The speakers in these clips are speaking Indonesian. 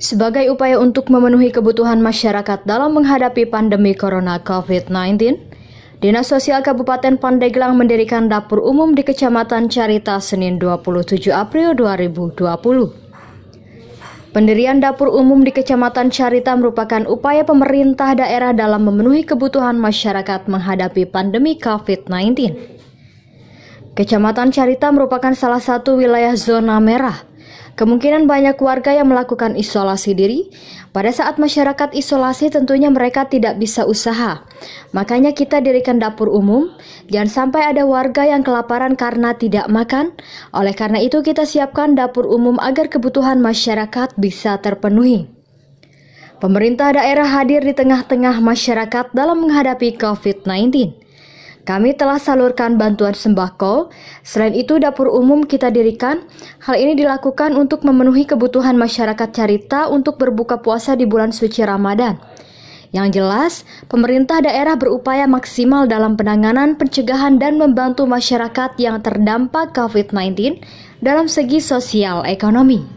Sebagai upaya untuk memenuhi kebutuhan masyarakat dalam menghadapi pandemi Corona COVID-19, Dinas Sosial Kabupaten Pandeglang mendirikan dapur umum di Kecamatan Carita Senin 27 April 2020. Pendirian dapur umum di Kecamatan Carita merupakan upaya pemerintah daerah dalam memenuhi kebutuhan masyarakat menghadapi pandemi COVID-19. Kecamatan Carita merupakan salah satu wilayah zona merah. Kemungkinan banyak warga yang melakukan isolasi diri. Pada saat masyarakat isolasi tentunya mereka tidak bisa usaha. Makanya kita dirikan dapur umum, jangan sampai ada warga yang kelaparan karena tidak makan. Oleh karena itu kita siapkan dapur umum agar kebutuhan masyarakat bisa terpenuhi. Pemerintah daerah hadir di tengah-tengah masyarakat dalam menghadapi COVID-19. Kami telah salurkan bantuan sembako. Selain itu, dapur umum kita dirikan. Hal ini dilakukan untuk memenuhi kebutuhan masyarakat Carita untuk berbuka puasa di bulan suci Ramadan. Yang jelas, pemerintah daerah berupaya maksimal dalam penanganan, pencegahan, dan membantu masyarakat yang terdampak COVID-19 dalam segi sosial ekonomi.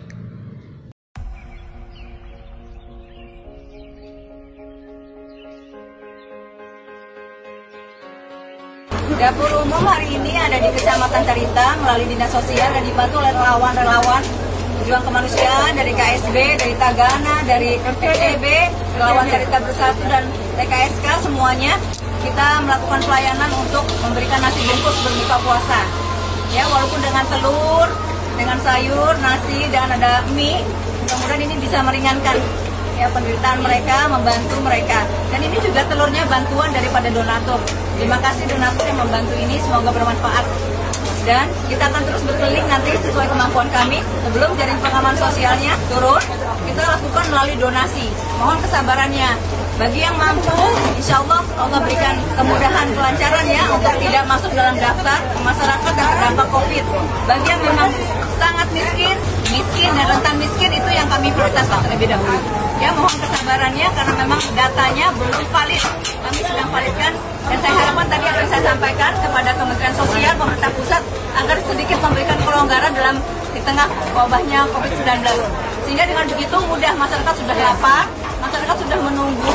Dapur umum hari ini ada di Kecamatan Carita melalui Dinas Sosial dan dibantu oleh relawan-relawan Juang Kemanusiaan dari KSB, dari Tagana, dari FEB, relawan Carita Bersatu dan TKSK semuanya. Kita melakukan pelayanan untuk memberikan nasi bungkus berbuka puasa. Ya, walaupun dengan telur, dengan sayur, nasi dan ada mie, mudah-mudahan ini bisa meringankan ya penderitaan mereka, membantu mereka. Dan ini juga telurnya bantuan daripada donatur. Terima kasih donatur yang membantu ini, semoga bermanfaat. Dan kita akan terus berkeliling nanti sesuai kemampuan kami. Sebelum jaring pengaman sosialnya turun, kita lakukan melalui donasi. Mohon kesabarannya. Bagi yang mampu, insya Allah Allah berikan kemudahan kelancaran ya untuk tidak masuk dalam daftar masyarakat yang terdampak COVID. Bagi yang memang sangat miskin dan rentan miskin itu yang kami prioritaskan terlebih dahulu. Ya, mohon kesabarannya karena memang datanya belum valid. Kami sedang validkan dan saya harapkan tadi akan saya sampaikan kepada Kementerian Sosial, pemerintah pusat agar sedikit memberikan kelonggaran dalam di tengah wabahnya COVID-19. Sehingga dengan begitu mudah masyarakat sudah lapar, masyarakat sudah menunggu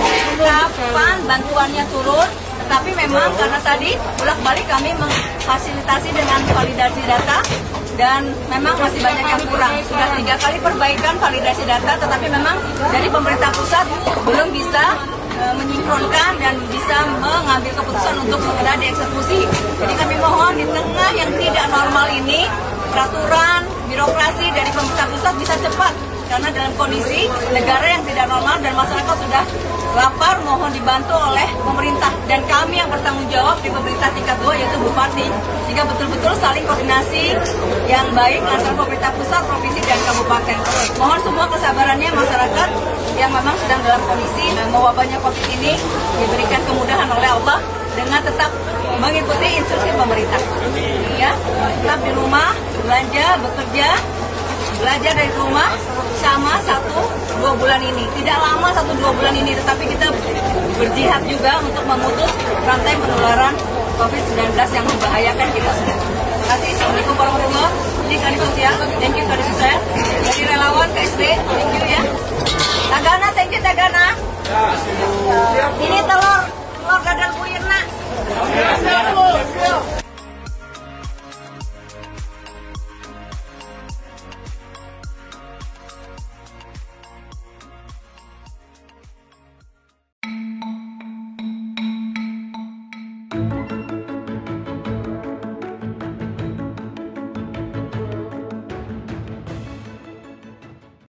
kapan bantuannya turun. Tetapi memang karena tadi bolak-balik kami memfasilitasi dengan validasi data dan memang masih banyak yang kurang. Sudah 3 kali perbaikan validasi data, tetapi memang dari pemerintah pusat belum bisa menyinkronkan dan bisa mengambil keputusan untuk segera dieksekusi. Jadi kami mohon di tengah yang tidak normal ini, peraturan, birokrasi dari pemerintah pusat bisa cepat. Karena dalam kondisi negara yang tidak normal dan masyarakat sudah lapar, mohon dibantu oleh pemerintah. Dan kami yang bertanggung jawab di pemerintah tingkat 2 yaitu Bupati. Sehingga betul-betul saling koordinasi yang baik antara pemerintah pusat, provinsi, dan kabupaten. Mohon semua kesabarannya masyarakat yang memang sedang dalam kondisi mewabahnya COVID ini diberikan kemudahan oleh Allah dengan tetap mengikuti instruksi pemerintah. Ya, tetap di rumah, belanja, bekerja, belajar dari rumah sama 1-2 bulan ini. Tidak lama 1-2 bulan ini, tetapi kita berjihad juga untuk memutus rantai penularan COVID-19 yang membahayakan kita semua. Terima kasih. Assalamualaikum warahmatullahi wabarakatuh. Ini Kadis Sosial, thank you Kadis Sosial. Dari relawan KSB, thank you ya. Tagana, thank you Tagana. Ini telur dadar puyirna.